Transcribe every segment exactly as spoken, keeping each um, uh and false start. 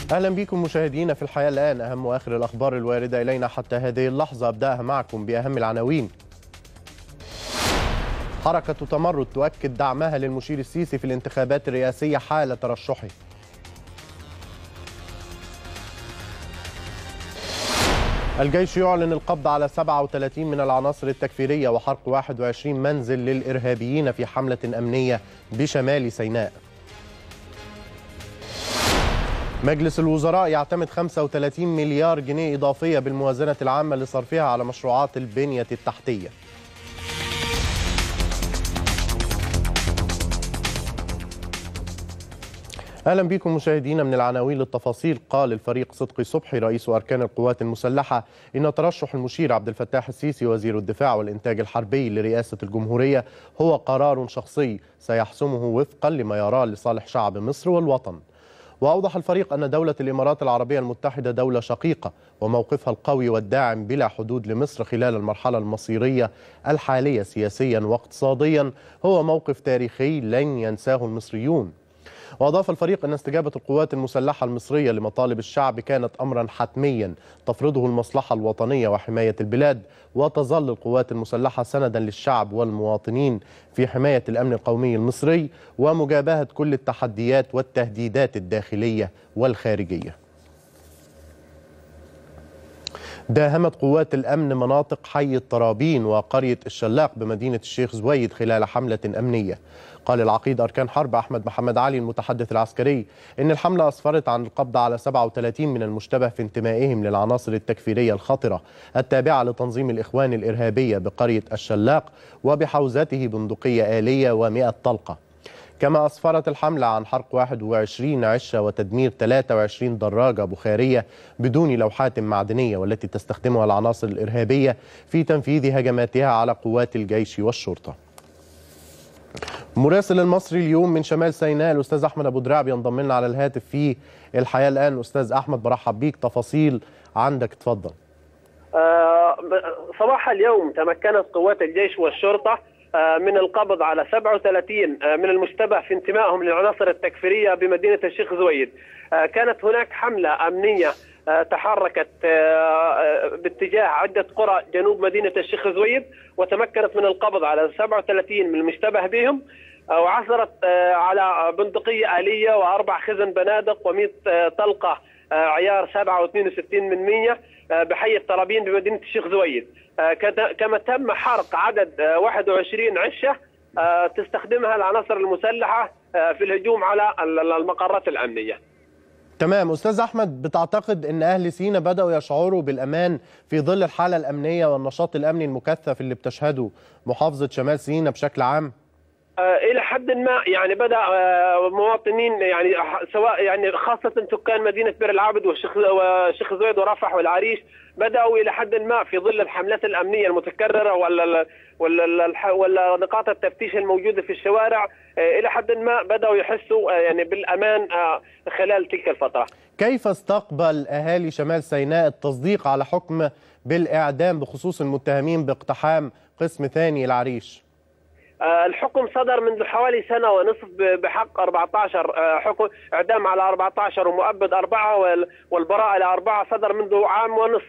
أهلا بكم مشاهدينا في الحياة الآن. أهم وآخر الأخبار الواردة إلينا حتى هذه اللحظة، أبدأها معكم بأهم العناوين. حركة تمرد تؤكد دعمها للمشير السيسي في الانتخابات الرئاسية حال ترشحه. الجيش يعلن القبض على سبعة وثلاثين من العناصر التكفيرية وحرق واحد وعشرين منزل للإرهابيين في حملة أمنية بشمال سيناء. مجلس الوزراء يعتمد خمسة وثلاثين مليار جنيه إضافية بالموازنة العامة لصرفها على مشروعات البنية التحتية. أهلا بكم مشاهدينا. من العناوين للتفاصيل. قال الفريق صدقي صبحي رئيس أركان القوات المسلحة إن ترشح المشير عبد الفتاح السيسي وزير الدفاع والإنتاج الحربي لرئاسة الجمهورية هو قرار شخصي سيحسمه وفقا لما يراه لصالح شعب مصر والوطن. وأوضح الفريق أن دولة الإمارات العربية المتحدة دولة شقيقة، وموقفها القوي والداعم بلا حدود لمصر خلال المرحلة المصيرية الحالية سياسيا واقتصاديا هو موقف تاريخي لن ينساه المصريون. وأضاف الفريق أن استجابة القوات المسلحة المصرية لمطالب الشعب كانت أمرا حتميا تفرضه المصلحة الوطنية وحماية البلاد، وتظل القوات المسلحة سندا للشعب والمواطنين في حماية الأمن القومي المصري ومجابهة كل التحديات والتهديدات الداخلية والخارجية. داهمت قوات الأمن مناطق حي الطرابين وقرية الشلاق بمدينة الشيخ زويد خلال حملة أمنية. قال العقيد أركان حرب أحمد محمد علي المتحدث العسكري إن الحملة أسفرت عن القبض على سبعة وثلاثين من المشتبه في انتمائهم للعناصر التكفيرية الخطرة التابعة لتنظيم الإخوان الإرهابية بقرية الشلاق وبحوزته بندقية آلية ومئة طلقة. كما أسفرت الحملة عن حرق واحد وعشرين عشة وتدمير ثلاثة وعشرين دراجة بخارية بدون لوحات معدنية والتي تستخدمها العناصر الإرهابية في تنفيذ هجماتها على قوات الجيش والشرطة. مراسل المصري اليوم من شمال سيناء الأستاذ أحمد أبو دراع بينضم لنا على الهاتف في الحياة الآن. أستاذ أحمد برحب بيك، تفاصيل عندك، تفضل. آه صباح اليوم تمكنت قوات الجيش والشرطة من القبض على سبعة وثلاثين من المشتبه في انتمائهم للعناصر التكفيرية بمدينة الشيخ زويد. كانت هناك حملة أمنية تحركت باتجاه عدة قرى جنوب مدينة الشيخ زويد وتمكنت من القبض على سبعة وثلاثين من المشتبه بهم، وعثرت على بندقية آلية وأربع خزن بنادق ومئة طلقة عيار سبعة واثنين وستين من مية بحي الطرابين بمدينة الشيخ زويد. كما تم حرق عدد واحد وعشرين عشة تستخدمها العناصر المسلحة في الهجوم على المقرات الأمنية. تمام. أستاذ أحمد، بتعتقد أن أهل سيناء بدأوا يشعروا بالأمان في ظل الحالة الأمنية والنشاط الأمني المكثف اللي بتشهده محافظة شمال سيناء بشكل عام؟ إلى حد ما يعني بدأ مواطنين يعني سواء يعني خاصة سكان مدينة بئر العبد والشيخ زويد ورفح والعريش بدأوا إلى حد ما في ظل الحملات الأمنية المتكررة ولا ولا ولا نقاط التفتيش الموجودة في الشوارع، إلى حد ما بدأوا يحسوا يعني بالأمان خلال تلك الفترة. كيف استقبل أهالي شمال سيناء التصديق على حكم بالإعدام بخصوص المتهمين باقتحام قسم ثاني العريش؟ الحكم صدر منذ حوالي سنة ونصف بحق أربعة عشر حكم إعدام على أربعة عشر ومؤبد أربعة والبراءة لأربعة صدر منذ عام ونصف،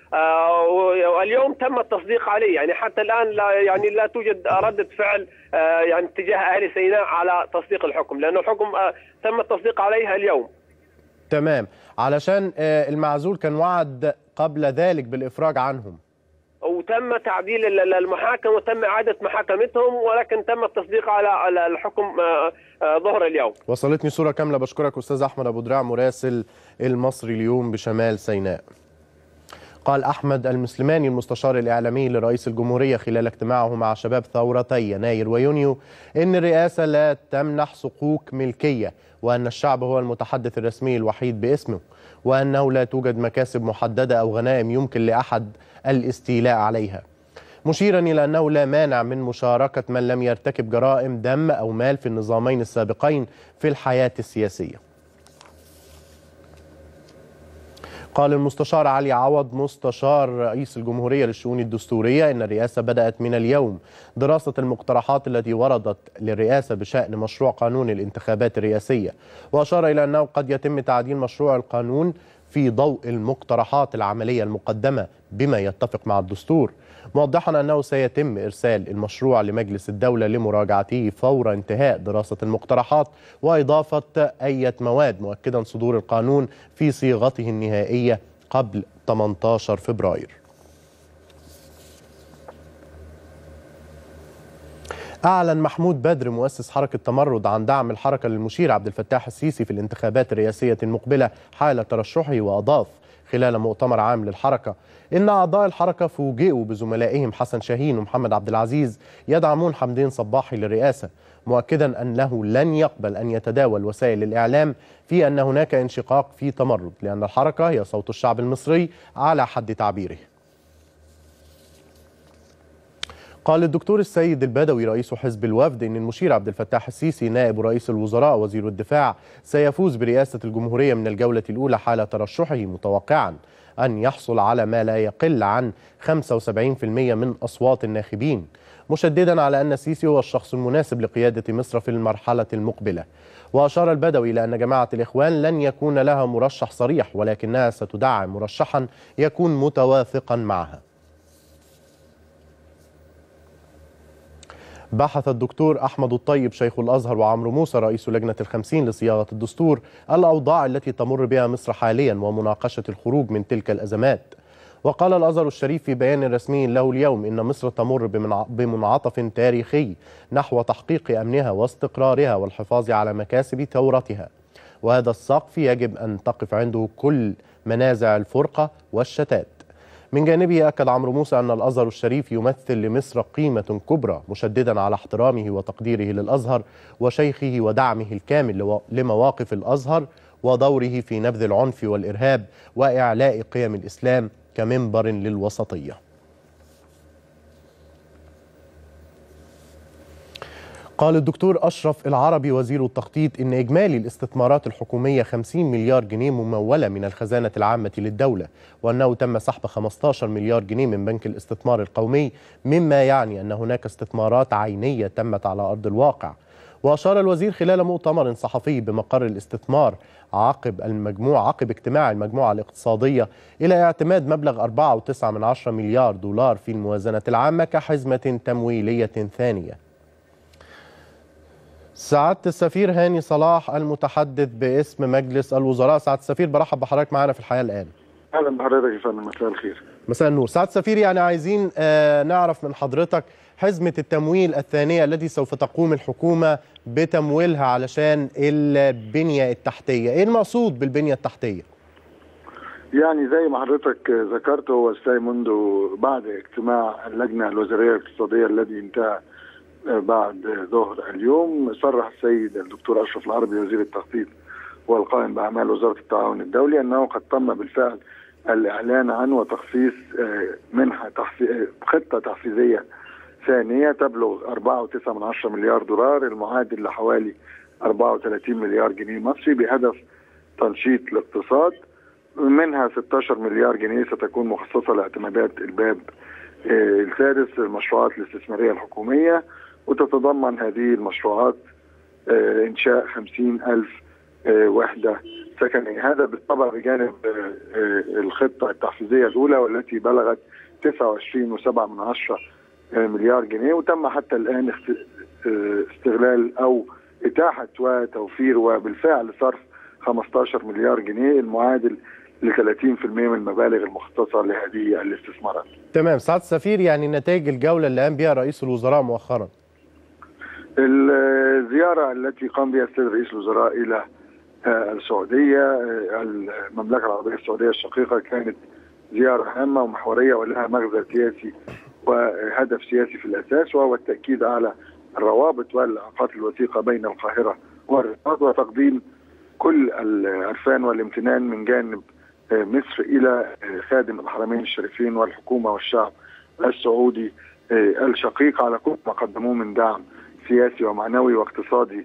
واليوم تم التصديق عليه. يعني حتى الآن لا يعني لا توجد ردة فعل يعني تجاه أهل سيناء على تصديق الحكم، لأنه الحكم تم التصديق عليها اليوم. تمام. علشان المعزول كان وعد قبل ذلك بالإفراج عنهم، وتم تعديل المحاكم وتم إعادة محاكمتهم، ولكن تم التصديق على الحكم ظهر اليوم. وصلتني صورة كاملة. بشكرك أستاذ أحمد أبو دراع مراسل المصري اليوم بشمال سيناء. قال أحمد المسلماني المستشار الإعلامي لرئيس الجمهورية خلال اجتماعه مع شباب ثورتي يناير ويونيو إن الرئاسة لا تمنح صكوك ملكية، وأن الشعب هو المتحدث الرسمي الوحيد باسمه، وأنه لا توجد مكاسب محددة أو غنائم يمكن لأحد الاستيلاء عليها، مشيرا إلى أنه لا مانع من مشاركة من لم يرتكب جرائم دم أو مال في النظامين السابقين في الحياة السياسية. قال المستشار علي عوض مستشار رئيس الجمهورية للشؤون الدستورية إن الرئاسة بدأت من اليوم دراسة المقترحات التي وردت للرئاسة بشأن مشروع قانون الانتخابات الرئاسية، وأشار إلى أنه قد يتم تعديل مشروع القانون في ضوء المقترحات العملية المقدمة بما يتفق مع الدستور، موضحا أنه سيتم إرسال المشروع لمجلس الدولة لمراجعته فور انتهاء دراسة المقترحات وإضافة أي مواد، مؤكدا صدور القانون في صيغته النهائية قبل ثمانية عشر فبراير. أعلن محمود بدر مؤسس حركة تمرد عن دعم الحركة للمشير عبد الفتاح السيسي في الانتخابات الرئاسية المقبلة حال ترشحه، وأضاف خلال مؤتمر عام للحركة إن أعضاء الحركة فوجئوا بزملائهم حسن شاهين ومحمد عبد العزيز يدعمون حمدين صباحي للرئاسة، مؤكدا أنه لن يقبل أن يتداول وسائل الإعلام في أن هناك انشقاق في تمرد، لأن الحركة هي صوت الشعب المصري على حد تعبيره. قال الدكتور السيد البدوي رئيس حزب الوفد إن المشير عبد الفتاح السيسي نائب رئيس الوزراء وزير الدفاع سيفوز برئاسة الجمهورية من الجولة الأولى حال ترشحه، متوقعا أن يحصل على ما لا يقل عن خمسة وسبعين بالمئة من أصوات الناخبين، مشددا على أن السيسي هو الشخص المناسب لقيادة مصر في المرحلة المقبلة. وأشار البدوي إلى أن جماعة الإخوان لن يكون لها مرشح صريح، ولكنها ستدعم مرشحا يكون متوافقا معها. بحث الدكتور أحمد الطيب شيخ الأزهر وعمرو موسى رئيس لجنة الخمسين لصياغة الدستور الأوضاع التي تمر بها مصر حاليا ومناقشة الخروج من تلك الأزمات. وقال الأزهر الشريف في بيان رسمي له اليوم إن مصر تمر بمنعطف تاريخي نحو تحقيق أمنها واستقرارها والحفاظ على مكاسب ثورتها، وهذا السقف يجب أن تقف عنده كل منازع الفرقة والشتات. من جانبه أكد عمرو موسى أن الأزهر الشريف يمثل لمصر قيمة كبرى، مشددا على احترامه وتقديره للأزهر وشيخه ودعمه الكامل لمواقف الأزهر ودوره في نبذ العنف والإرهاب وإعلاء قيم الإسلام كمنبر للوسطية. قال الدكتور أشرف العربي وزير التخطيط إن إجمالي الاستثمارات الحكومية خمسين مليار جنيه ممولة من الخزانة العامة للدولة، وأنه تم سحب خمسة عشر مليار جنيه من بنك الاستثمار القومي، مما يعني أن هناك استثمارات عينية تمت على أرض الواقع. وأشار الوزير خلال مؤتمر صحفي بمقر الاستثمار عقب المجموعة عقب اجتماع المجموعة الاقتصادية إلى اعتماد مبلغ أربعة فاصلة تسعة مليار دولار في الموازنة العامة كحزمة تمويلية ثانية. سعادة السفير هاني صلاح المتحدث باسم مجلس الوزراء. سعادة السفير برحب بحضرتك معنا في الحياة الآن. أهلا بحضرتك يا فندم، مساء الخير. مساء النور. سعادة السفير، يعني عايزين آه نعرف من حضرتك حزمة التمويل الثانية التي سوف تقوم الحكومة بتمويلها علشان البنية التحتية، إيه المقصود بالبنية التحتية؟ يعني زي ما حضرتك ذكرت، هو الساي منذ بعد اجتماع اللجنة الوزارية الاقتصادية الذي انتهى بعد ظهر اليوم، صرح السيد الدكتور أشرف العربي وزير التخطيط والقائم بأعمال وزارة التعاون الدولي أنه قد تم بالفعل الإعلان عن وتخصيص منحة خطة تحفيزية ثانية تبلغ أربعة فاصلة تسعة مليار دولار، المعادل لحوالي أربعة وثلاثين مليار جنيه مصري، بهدف تنشيط الاقتصاد. منها ستة عشر مليار جنيه ستكون مخصصة لاعتمادات الباب السادس المشروعات الاستثمارية الحكومية، وتتضمن هذه المشروعات إنشاء خمسين ألف وحدة سكنية. هذا بالطبع بجانب الخطة التحفيزية الأولى والتي بلغت تسعة وعشرين فاصلة سبعة مليار جنيه، وتم حتى الآن استغلال أو إتاحة وتوفير وبالفعل صرف خمسة عشر مليار جنيه، المعادل ل ثلاثين بالمئة من المبالغ المخصصة لهذه الاستثمارات. تمام. سعادة السفير، يعني نتائج الجولة اللي قام بها رئيس الوزراء مؤخرا؟ الزيارة التي قام بها السيد رئيس الوزراء إلى السعودية، المملكة العربية السعودية الشقيقة، كانت زيارة هامة ومحورية ولها مغزى سياسي وهدف سياسي في الأساس، وهو التأكيد على الروابط والعلاقات الوثيقة بين القاهرة والرياض، وتقديم كل العرفان والامتنان من جانب مصر إلى خادم الحرمين الشريفين والحكومة والشعب السعودي الشقيق على كل ما قدموه من دعم سياسي ومعنوي واقتصادي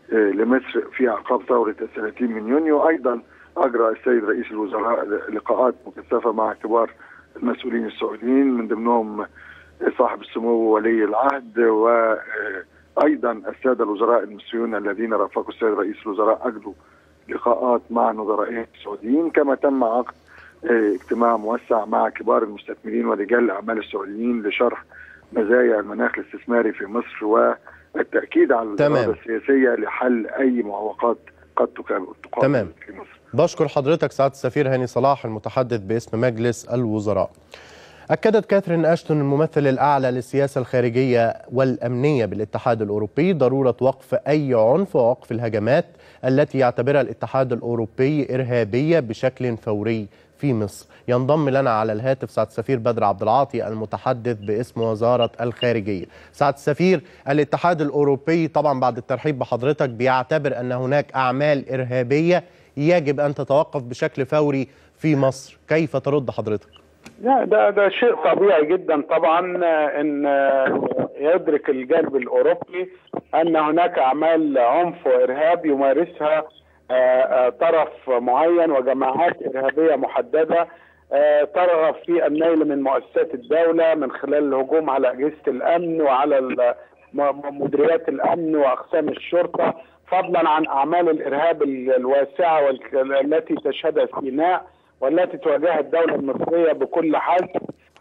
لمصر في أعقاب ثورة الثلاثين من يونيو. أيضا أجرى السيد رئيس الوزراء لقاءات مكثفة مع كبار المسؤولين السعوديين من ضمنهم صاحب السمو ولي العهد، وأيضا السادة الوزراء المصريون الذين رافقوا السيد رئيس الوزراء أجروا لقاءات مع نظرائهم السعوديين، كما تم عقد اجتماع موسع مع كبار المستثمرين ورجال الأعمال السعوديين لشرح مزايا المناخ الاستثماري في مصر والتأكيد على الإرادة السياسية لحل أي معوقات قد تقابل في مصر. بشكر حضرتك سعادة السفير هاني صلاح المتحدث باسم مجلس الوزراء. أكدت كاثرين أشتون الممثل الأعلى للسياسة الخارجية والأمنية بالاتحاد الأوروبي ضرورة وقف أي عنف ووقف الهجمات التي يعتبرها الاتحاد الأوروبي إرهابية بشكل فوري في مصر. ينضم لنا على الهاتف سعادة السفير بدر عبد العاطي المتحدث باسم وزارة الخارجية. سعادة السفير، الاتحاد الأوروبي طبعا بعد الترحيب بحضرتك بيعتبر أن هناك أعمال إرهابية يجب أن تتوقف بشكل فوري في مصر، كيف ترد حضرتك؟ لا ده ده شيء طبيعي جدا طبعا ان يدرك الجانب الاوروبي ان هناك اعمال عنف وارهاب يمارسها طرف معين وجماعات ارهابيه محدده ترغب في النيل من مؤسسات الدوله من خلال الهجوم على اجهزه الامن وعلى مديريات الامن واقسام الشرطه، فضلا عن اعمال الارهاب الواسعه والتي تشهدها سيناء والتي تواجهها الدولة المصرية بكل حال.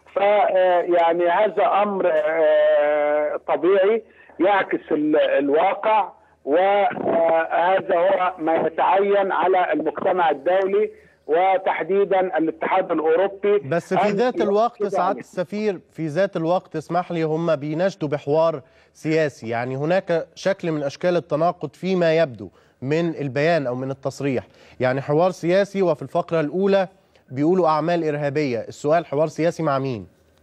فيعني هذا أمر طبيعي يعكس الواقع، وهذا هو ما يتعين على المجتمع الدولي وتحديدا الاتحاد الأوروبي. بس في ذات الوقت سعادة السفير، في ذات الوقت اسمح لي، هم بيناشدوا بحوار سياسي، يعني هناك شكل من أشكال التناقض فيما يبدو من البيان أو من التصريح. يعني حوار سياسي وفي الفقرة الأولى بيقولوا أعمال إرهابية، السؤال حوار سياسي مع مين؟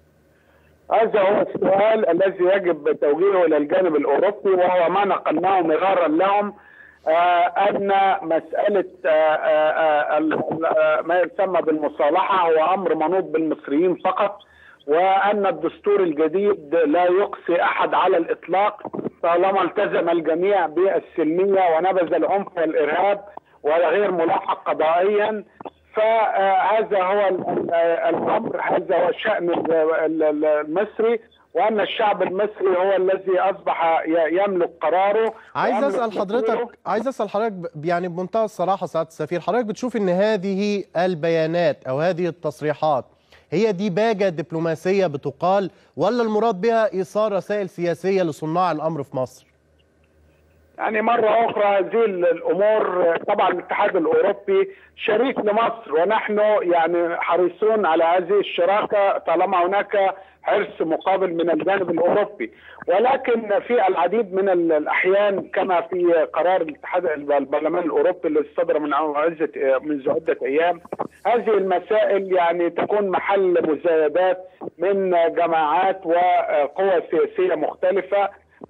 هذا هو السؤال الذي يجب توجيهه إلى الجانب الأوروبي، وهو ما نقلناه مرارا لهم آه أن مسألة آه آه آه ما يسمى بالمصالحة هو أمر منوط بالمصريين فقط، وأن الدستور الجديد لا يقصي أحد على الإطلاق طالما التزم الجميع بالسلمية ونبذ العنف والإرهاب وغير ملاحق قضائيا. فهذا هو الأمر، هذا هو الشأن المصري، وأن الشعب المصري هو الذي أصبح يملك قراره. عايز أسأل حضرتك عايز أسأل حضرتك يعني بمنتهى الصراحة سعادة السفير، حضرتك بتشوف إن هذه البيانات أو هذه التصريحات هي ديباجة دبلوماسية بتقال، ولا المراد بها إيصال رسائل سياسية لصناع الأمر في مصر؟ يعني مرة أخرى هذه الأمور طبعا الاتحاد الأوروبي شريك لمصر، ونحن يعني حريصون على هذه الشراكة طالما هناك حرص مقابل من الجانب الأوروبي، ولكن في العديد من الأحيان كما في قرار الاتحاد البرلمان الأوروبي اللي صدر من منذ عدة أيام، هذه المسائل يعني تكون محل مزايدات من جماعات وقوى سياسية مختلفة،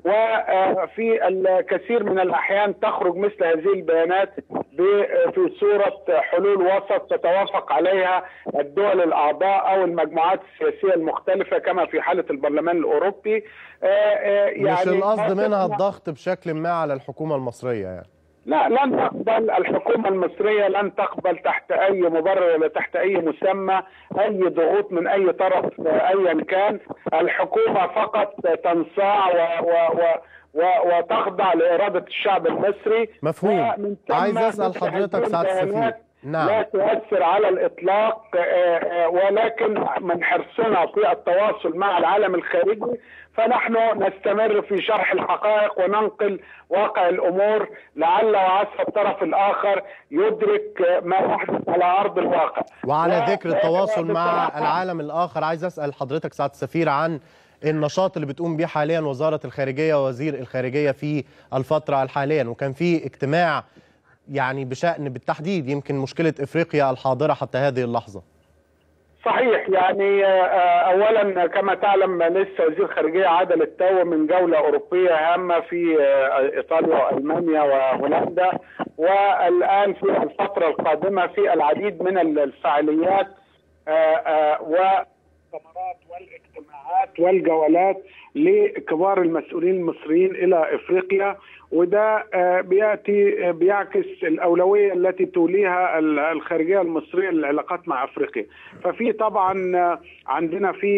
وفي الكثير من الأحيان تخرج مثل هذه البيانات في صورة حلول وسط تتوافق عليها الدول الأعضاء أو المجموعات السياسية المختلفة كما في حالة البرلمان الأوروبي. يعني مش القصد منها الضغط بشكل ما على الحكومة المصرية يعني؟ لا، لن تقبل الحكومة المصرية، لن تقبل تحت أي مبرر ولا تحت أي مسمى أي ضغوط من أي طرف أيا كان. الحكومة فقط تنصاع و و و و وتخضع لإرادة الشعب المصري. مفهوم. عايز أسأل حضرتك سعادة السفير، نعم. لا تؤثر على الإطلاق، ولكن من حرصنا في التواصل مع العالم الخارجي فنحن نستمر في شرح الحقائق وننقل واقع الأمور، لعل وعسى الطرف الآخر يدرك ما يحدث على أرض الواقع. وعلى ذكر التواصل مع العالم الآخر، عايز أسأل حضرتك سعادة السفير عن النشاط اللي بتقوم به حاليا وزارة الخارجية ووزير الخارجية في الفترة الحالية، وكان في اجتماع يعني بشأن بالتحديد يمكن مشكلة إفريقيا الحاضرة حتى هذه اللحظة. صحيح، يعني أولا كما تعلم لسه وزير الخارجية عاد للتو من جولة أوروبية هامة في إيطاليا وألمانيا وهولندا، والآن في الفترة القادمة في العديد من الفعاليات والمؤتمرات والاجتماعات الاجتماعات والجولات لكبار المسؤولين المصريين الى افريقيا، وده بياتي بيعكس الاولويه التي توليها الخارجيه المصريه للعلاقات مع افريقيا. ففي طبعا عندنا في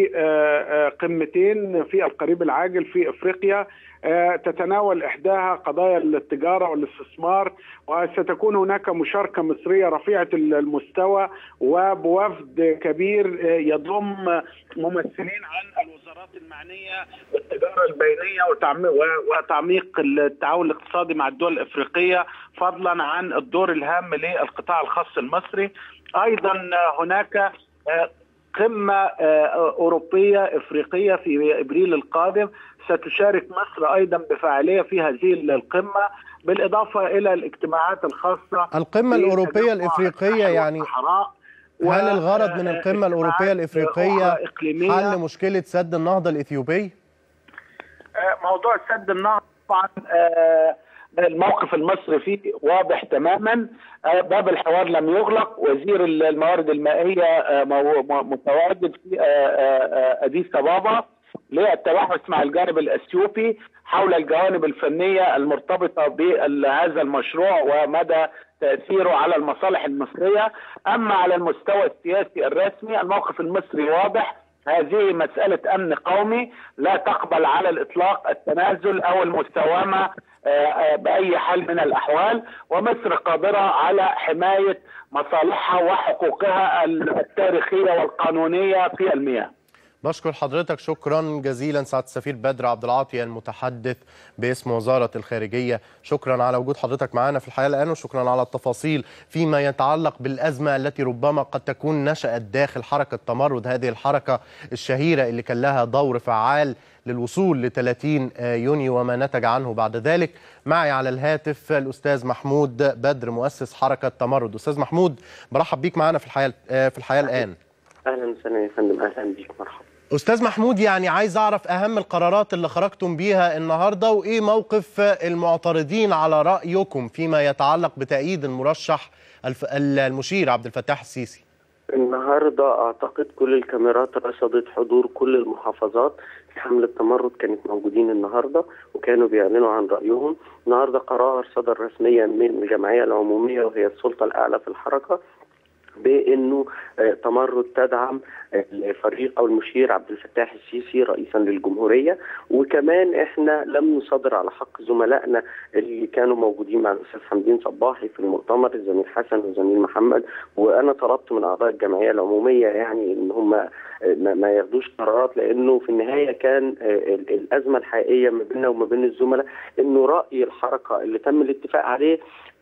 قمتين في القريب العاجل في افريقيا تتناول إحداها قضايا التجارة والاستثمار، وستكون هناك مشاركة مصرية رفيعة المستوى وبوفد كبير يضم ممثلين عن الوزارات المعنية بالتجارة البينية وتعميق التعاون الاقتصادي مع الدول الإفريقية، فضلا عن الدور الهام للقطاع الخاص المصري. أيضا هناك قمة أوروبية إفريقية في إبريل القادم ستشارك مصر أيضا بفعالية في هذه القمة، بالإضافة إلى الاجتماعات الخاصة. القمة الأوروبية الإفريقية يعني هل الغرض من القمة الأوروبية الإفريقية حل مشكلة سد النهضة الإثيوبي؟ موضوع سد النهضة طبعا الموقف المصري فيه واضح تماما. باب الحوار لم يغلق، وزير الموارد المائية متواجد في أديس أبابا للتباحث مع الجانب الأثيوبي حول الجوانب الفنية المرتبطة بهذا المشروع ومدى تأثيره على المصالح المصرية. أما على المستوى السياسي الرسمي الموقف المصري واضح، هذه مسألة أمن قومي لا تقبل على الإطلاق التنازل أو المساومة بأي حال من الأحوال، ومصر قادرة على حماية مصالحها وحقوقها التاريخية والقانونية في المياه. بشكر حضرتك شكرا جزيلا سعادة السفير بدر عبد العاطي المتحدث باسم وزارة الخارجية. شكرا على وجود حضرتك معنا في الحياة الآن، وشكرا على التفاصيل فيما يتعلق بالأزمة التي ربما قد تكون نشأت داخل حركة تمرد، هذه الحركة الشهيرة اللي كان لها دور فعال للوصول ل ثلاثين يونيو وما نتج عنه بعد ذلك. معي على الهاتف الأستاذ محمود بدر مؤسس حركة تمرد. أستاذ محمود برحب بيك معنا في الحياة في الحياة الآن. أهلا وسهلا يا فندم. أهلا بيك، مرحبا. أستاذ محمود، يعني عايز أعرف أهم القرارات اللي خرجتم بيها النهاردة، وإيه موقف المعترضين على رأيكم فيما يتعلق بتأييد المرشح المشير عبد الفتاح السيسي. النهاردة أعتقد كل الكاميرات رصدت حضور كل المحافظات في حملة تمرد، كانت موجودين النهاردة وكانوا بيعلنوا عن رأيهم. النهاردة قرار صدر رسميا من الجمعية العمومية وهي السلطة الأعلى في الحركة بأنه تمرد تدعم الفريق أو المشير عبد الفتاح السيسي رئيسا للجمهورية. وكمان احنا لم نصدر على حق زملائنا اللي كانوا موجودين مع الأستاذ حمدين صباحي في المؤتمر، الزميل حسن والزميل محمد، وأنا طلبت من أعضاء الجمعية العمومية يعني إن هم ما ياخدوش قرارات، لأنه في النهاية كان الأزمة الحقيقية ما بيننا وما بين الزملاء إنه رأي الحركة اللي تم الاتفاق عليه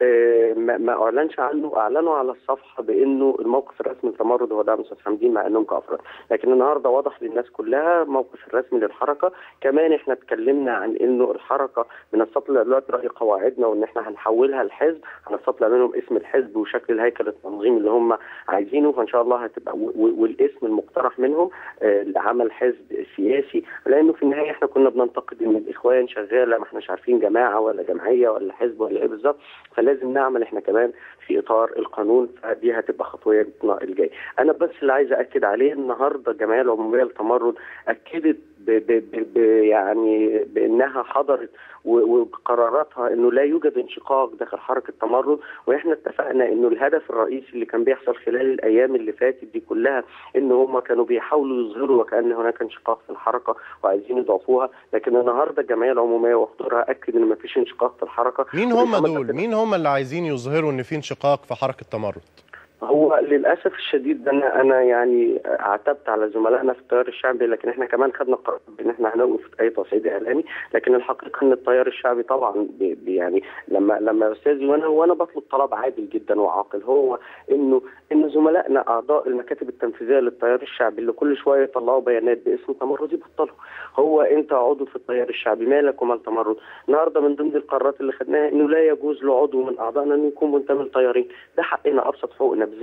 ما أعلنش عنه، أعلنوا على الصفحة بأنه الموقف الرسمي للتمرد هو دعم الأستاذ حمدين مع أنهم كأفراد، لكن النهارده واضح للناس كلها موقف الرسمي للحركة. كمان احنا اتكلمنا عن إنه الحركة بنستطلع دلوقتي رأي قواعدنا وإن احنا هنحولها لحزب، هنستطلع منهم اسم الحزب وشكل الهيكل التنظيمي اللي هم عايزينه، فإن شاء الله هتبقى والاسم المقترح منهم لعمل حزب سياسي، لأنه في النهاية احنا كنا بننتقد إن الإخوان شغالة ما احناش عارفين جماعة ولا جمعية ولا حزب ولا إيه بالظبط، لازم نعمل احنا كمان في اطار القانون، فدي هتبقى خطوتنا الجايه. انا بس اللي عايز اكد عليه النهارده الجمعيه العموميه للتمرد اكدت ب ب ب يعني بانها حضرت وقراراتها انه لا يوجد انشقاق داخل حركه تمرد، واحنا اتفقنا انه الهدف الرئيسي اللي كان بيحصل خلال الايام اللي فاتت دي كلها ان هم كانوا بيحاولوا يظهروا وكأن هناك انشقاق في الحركه وعايزين يضعفوها، لكن النهارده الجمعيه العموميه وحضورها اكد ان ما فيش انشقاق في الحركه. مين هم دول؟ مين هم اللي عايزين يظهروا ان في انشقاق في حركه تمرد؟ هو للاسف الشديد انا انا يعني عتبت على زملائنا في التيار الشعبي، لكن احنا كمان خدنا قرار ان احنا هنوقف اي تصعيد اعلامي، لكن الحقيقه ان التيار الشعبي طبعا يعني لما لما استاذي وانا وانا بطلب طلب عادل جدا وعاقل، هو انه ان زملائنا اعضاء المكاتب التنفيذيه للتيار الشعبي اللي كل شويه يطلعوا بيانات باسم تمرد يبطلوا. هو انت عضو في التيار الشعبي مالك ومال تمرد؟ النهارده من ضمن القرارات اللي خدناها انه لا يجوز لعضو من اعضائنا انه يكون منتمي لتيارين، ده حقنا ابسط حقوقنا، بالذات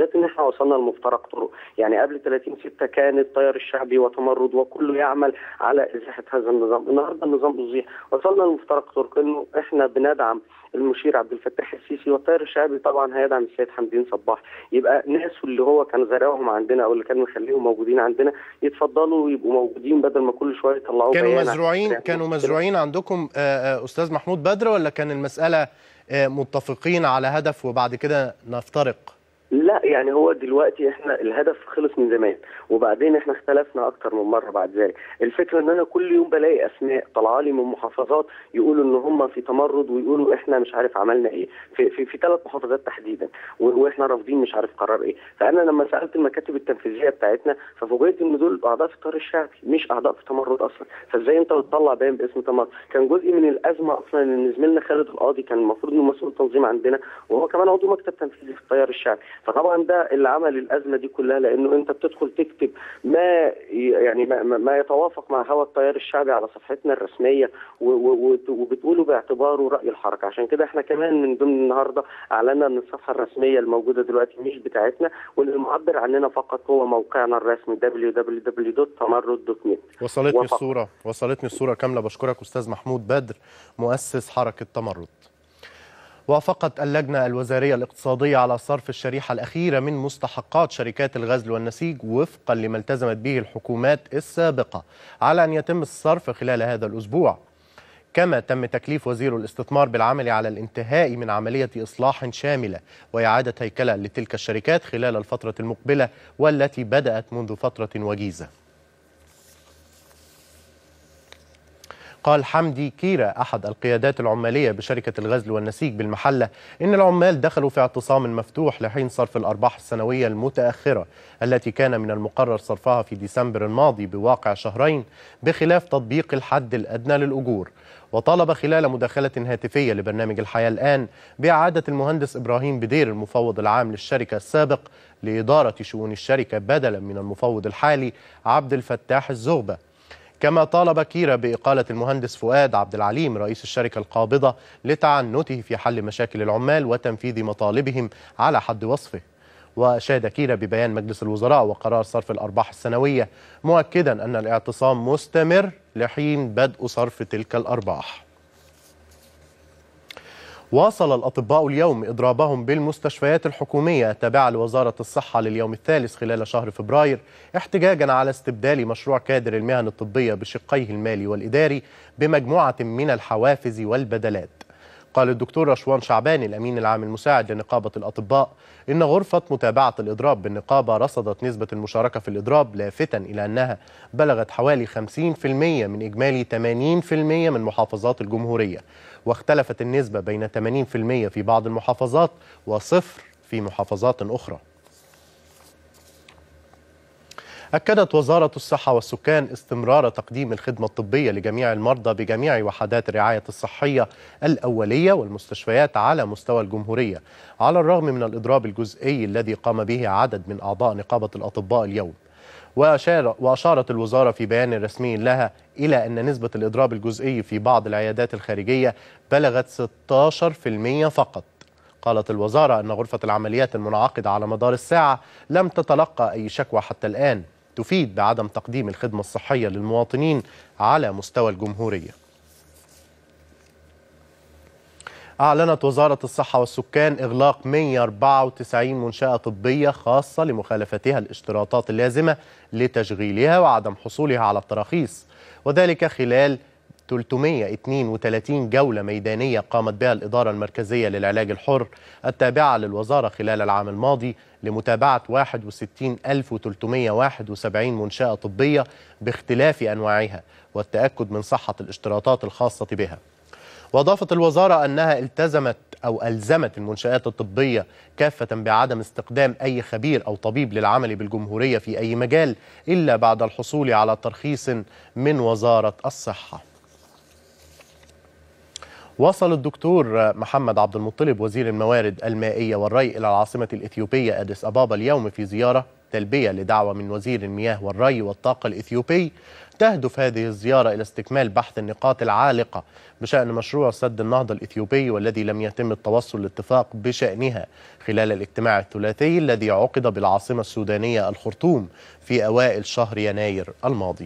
بالذات ان احنا وصلنا لمفترق طرق. يعني قبل ثلاثين ستة كان التيار الشعبي وتمرد وكله يعمل على ازاحه هذا النظام، النهارده النظام بيزيح، وصلنا لمفترق طرق انه احنا بندعم المشير عبد الفتاح السيسي والتيار الشعبي طبعا هيدعم السيد حمدين صباح. يبقى ناس اللي هو كان زارعهم عندنا او اللي كان مخليهم موجودين عندنا يتفضلوا ويبقوا موجودين بدل ما كل شويه يطلعوا كانوا بيان. مزروعين كانوا مزروعين عندكم استاذ محمود بدر، ولا كان المساله متفقين على هدف وبعد كده نفترق؟ لا يعني هو دلوقتي احنا الهدف خلص من زمان، وبعدين احنا اختلفنا اكتر من مره بعد ذلك. الفكره ان انا كل يوم بلاقي اسماء طالعه لي من محافظات يقولوا ان هم في تمرد، ويقولوا احنا مش عارف عملنا ايه في في, في ثلاث محافظات تحديدا، واحنا رافضين مش عارف قرار ايه. فانا لما سالت المكاتب التنفيذيه بتاعتنا ففوجئت ان دول اعضاء في التيار الشعبي مش اعضاء في تمرد اصلا. فازاي انت بتطلع بيان باسم تمرد؟ كان جزء من الازمه اصلا ان زميلنا خالد القاضي كان المفروض انه مسؤول تنظيم عندنا، وهو كمان عضو مكتب تنفيذي في التيار الشعبي. فطبعا ده اللي عمل الازمه دي كلها، لانه انت بتدخل تكتب ما يعني ما, ما يتوافق مع هوى التيار الشعبي على صفحتنا الرسميه وبتقوله باعتباره راي الحركه. عشان كده احنا كمان من ضمن النهارده اعلنا ان الصفحه الرسميه الموجوده دلوقتي مش بتاعتنا، وان المعبر عننا فقط هو موقعنا الرسمي دبليو دبليو دبليو دوت تمرد دوت نت. وصلتني الصوره وصلتني الصوره كامله. بشكرك استاذ محمود بدر مؤسس حركه تمرد. وافقت اللجنة الوزارية الاقتصادية على صرف الشريحة الأخيرة من مستحقات شركات الغزل والنسيج وفقا لما التزمت به الحكومات السابقة على أن يتم الصرف خلال هذا الأسبوع. كما تم تكليف وزير الاستثمار بالعمل على الانتهاء من عملية إصلاح شاملة وإعادة هيكلة لتلك الشركات خلال الفترة المقبلة والتي بدأت منذ فترة وجيزة. قال حمدي كيرة أحد القيادات العمالية بشركة الغزل والنسيج بالمحلة إن العمال دخلوا في اعتصام مفتوح لحين صرف الأرباح السنوية المتأخرة التي كان من المقرر صرفها في ديسمبر الماضي بواقع شهرين بخلاف تطبيق الحد الأدنى للأجور. وطالب خلال مداخلة هاتفية لبرنامج الحياة الآن بإعادة المهندس إبراهيم بدير المفوض العام للشركة السابق لإدارة شؤون الشركة بدلا من المفوض الحالي عبد الفتاح الزغبة. كما طالب كيرة بإقالة المهندس فؤاد عبد العليم رئيس الشركة القابضة لتعنته في حل مشاكل العمال وتنفيذ مطالبهم على حد وصفه. وأشاد كيرة ببيان مجلس الوزراء وقرار صرف الأرباح السنوية مؤكدا أن الاعتصام مستمر لحين بدء صرف تلك الأرباح. واصل الأطباء اليوم إضرابهم بالمستشفيات الحكومية التابعة لوزارة الصحة لليوم الثالث خلال شهر فبراير احتجاجا على استبدال مشروع كادر المهن الطبية بشقيه المالي والإداري بمجموعة من الحوافز والبدلات. قال الدكتور رشوان شعبان الأمين العام المساعد لنقابة الأطباء إن غرفة متابعة الإضراب بالنقابة رصدت نسبة المشاركة في الإضراب لافتا إلى أنها بلغت حوالي خمسين بالمئة من إجمالي ثمانين بالمئة من محافظات الجمهورية، واختلفت النسبة بين ثمانين بالمئة في بعض المحافظات وصفر في محافظات أخرى. أكدت وزارة الصحة والسكان استمرار تقديم الخدمة الطبية لجميع المرضى بجميع وحدات الرعاية الصحية الأولية والمستشفيات على مستوى الجمهورية، على الرغم من الإضراب الجزئي الذي قام به عدد من أعضاء نقابة الأطباء اليوم. وأشار وأشارت الوزارة في بيان رسمي لها إلى أن نسبة الإضراب الجزئي في بعض العيادات الخارجية بلغت ستة عشر بالمئة فقط. قالت الوزارة أن غرفة العمليات المنعقدة على مدار الساعة لم تتلقى أي شكوى حتى الآن تفيد بعدم تقديم الخدمة الصحية للمواطنين على مستوى الجمهورية. أعلنت وزارة الصحة والسكان إغلاق مئة وأربعة وتسعين منشأة طبية خاصة لمخالفتها الاشتراطات اللازمة لتشغيلها وعدم حصولها على التراخيص، وذلك خلال ثلاثمئة واثنين وثلاثين جولة ميدانية قامت بها الإدارة المركزية للعلاج الحر التابعة للوزارة خلال العام الماضي لمتابعة واحد وستين ألف وثلاثمئة وواحد وسبعين منشأة طبية باختلاف أنواعها والتأكد من صحة الاشتراطات الخاصة بها. وأضافت الوزارة أنها التزمت أو ألزمت المنشآت الطبية كافة بعدم استخدام أي خبير أو طبيب للعمل بالجمهورية في أي مجال إلا بعد الحصول على ترخيص من وزارة الصحة. وصل الدكتور محمد عبد المطلب وزير الموارد المائية والري إلى العاصمة الإثيوبية أديس أبابا اليوم في زيارة التلبية لدعوة من وزير المياه والري والطاقة الإثيوبي. تهدف هذه الزيارة إلى استكمال بحث النقاط العالقة بشأن مشروع سد النهضة الإثيوبي، والذي لم يتم التوصل لاتفاق بشأنها خلال الاجتماع الثلاثي الذي عقد بالعاصمة السودانية الخرطوم في أوائل شهر يناير الماضي.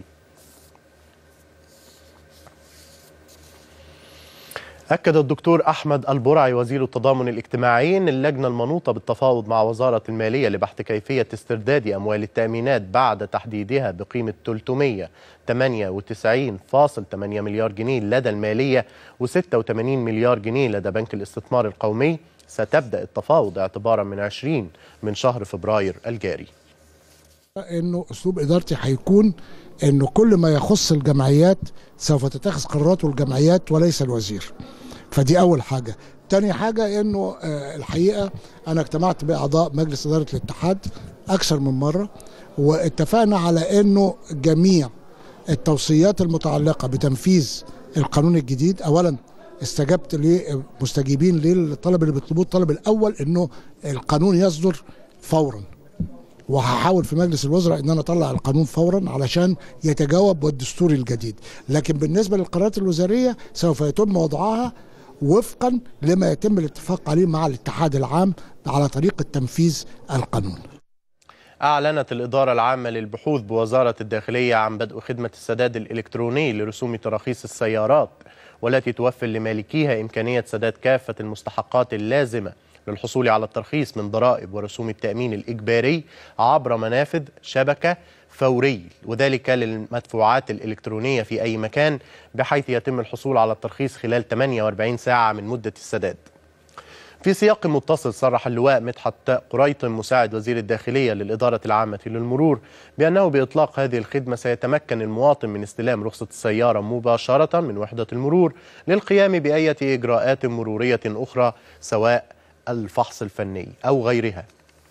أكد الدكتور أحمد البرعي وزير التضامن الاجتماعي أن اللجنة المنوطة بالتفاوض مع وزارة المالية لبحث كيفية استرداد أموال التأمينات بعد تحديدها بقيمة ثلاثمائة وثمانية وتسعين فاصلة ثمانية مليار جنيه لدى المالية وستة وثمانين مليار جنيه لدى بنك الاستثمار القومي ستبدأ التفاوض اعتبارا من عشرين من شهر فبراير الجاري. انه اسلوب ادارتي هيكون انه كل ما يخص الجمعيات سوف تتخذ قراراته الجمعيات وليس الوزير. فدي اول حاجه. تاني حاجه انه الحقيقه انا اجتمعت باعضاء مجلس اداره الاتحاد اكثر من مره، واتفقنا على انه جميع التوصيات المتعلقه بتنفيذ القانون الجديد، اولا استجبت لمستجيبين للطلب اللي بيطلبوه. الطلب الاول انه القانون يصدر فورا، وهحاول في مجلس الوزراء ان انا اطلع القانون فورا علشان يتجاوب بالدستور الجديد. لكن بالنسبه للقرارات الوزاريه سوف يتم وضعها وفقا لما يتم الاتفاق عليه مع الاتحاد العام على طريقه تنفيذ القانون. أعلنت الإدارة العامة للبحوث بوزارة الداخلية عن بدء خدمة السداد الإلكتروني لرسوم تراخيص السيارات، والتي توفر لمالكيها إمكانية سداد كافة المستحقات اللازمة للحصول على الترخيص من ضرائب ورسوم التأمين الإجباري عبر منافذ شبكة فوري، وذلك للمدفوعات الإلكترونية في أي مكان، بحيث يتم الحصول على الترخيص خلال ثمانية وأربعين ساعة من مدة السداد. في سياق متصل صرح اللواء مدحت قريطن مساعد وزير الداخلية للإدارة العامة للمرور بأنه بإطلاق هذه الخدمة سيتمكن المواطن من استلام رخصة السيارة مباشرة من وحدة المرور للقيام بأية إجراءات مرورية أخرى سواء الفحص الفني أو غيرها.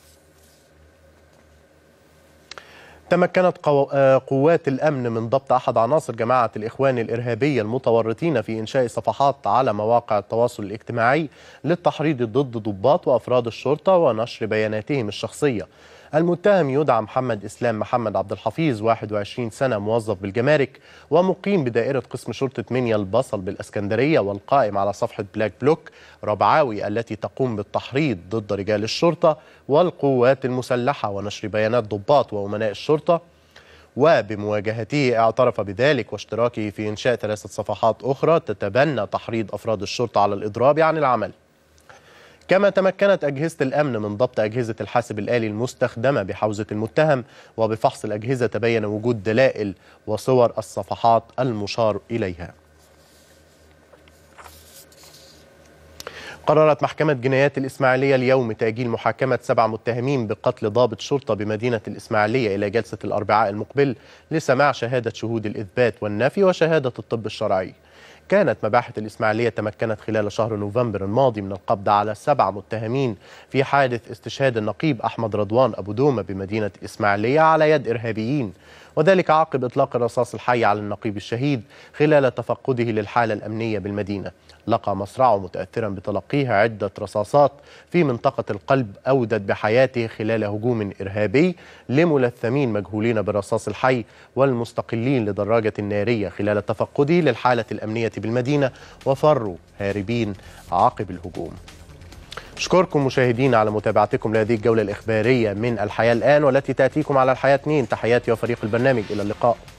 تمكنت قوات الأمن من ضبط أحد عناصر جماعة الإخوان الإرهابية المتورطين في إنشاء صفحات على مواقع التواصل الاجتماعي للتحريض ضد ضباط وأفراد الشرطة ونشر بياناتهم الشخصية. المتهم يدعى محمد إسلام محمد عبد الحفيظ، واحد وعشرين سنة، موظف بالجمارك ومقيم بدائرة قسم شرطة منيا البصل بالإسكندرية، والقائم على صفحة بلاك بلوك ربعاوي التي تقوم بالتحريض ضد رجال الشرطة والقوات المسلحة ونشر بيانات ضباط وأمناء الشرطة. وبمواجهته اعترف بذلك واشتراكه في إنشاء ثلاثة صفحات أخرى تتبنى تحريض أفراد الشرطة على الإضراب عن العمل. كما تمكنت أجهزة الأمن من ضبط أجهزة الحاسب الآلي المستخدمة بحوزة المتهم، وبفحص الأجهزة تبين وجود دلائل وصور الصفحات المشار إليها. قررت محكمة جنايات الإسماعيلية اليوم تأجيل محاكمة سبع متهمين بقتل ضابط شرطة بمدينة الإسماعيلية إلى جلسة الأربعاء المقبل لسماع شهادة شهود الإثبات والنفي وشهادة الطب الشرعي. كانت مباحث الإسماعيلية تمكنت خلال شهر نوفمبر الماضي من القبض على سبع متهمين في حادث استشهاد النقيب أحمد رضوان أبو دومة بمدينة الإسماعيلية على يد إرهابيين، وذلك عقب إطلاق الرصاص الحي على النقيب الشهيد خلال تفقده للحالة الأمنية بالمدينة. لقى مصرعه متأثرا بتلقيه عدة رصاصات في منطقة القلب أودت بحياته خلال هجوم إرهابي لملثمين مجهولين بالرصاص الحي والمستقلين لدراجة نارية خلال تفقده للحالة الأمنية بالمدينة، وفروا هاربين عقب الهجوم. أشكركم مشاهدينا على متابعتكم لهذه الجولة الإخبارية من الحياة الآن، والتي تأتيكم على الحياة اثنين. تحياتي وفريق البرنامج، إلى اللقاء.